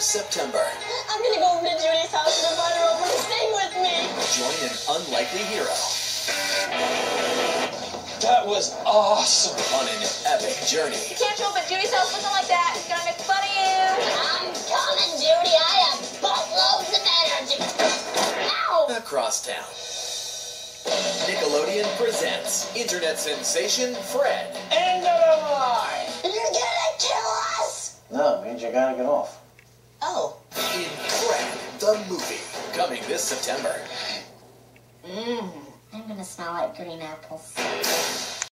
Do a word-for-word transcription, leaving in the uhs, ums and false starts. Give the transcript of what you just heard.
September. I'm gonna go over to Judy's house and invite her over to sing with me. Join an unlikely hero. That was awesome. On an epic journey. You can't show up at Judy's house looking like that. It's gonna make fun of you. I'm coming, Judy. I have buttloads of energy. Ow! Across town. Nickelodeon presents internet sensation Fred. End of the line. You're gonna kill us? No, it means you gotta get off. Oh. In Fred, the movie. Coming this September. Mmm. I'm gonna smell like green apples.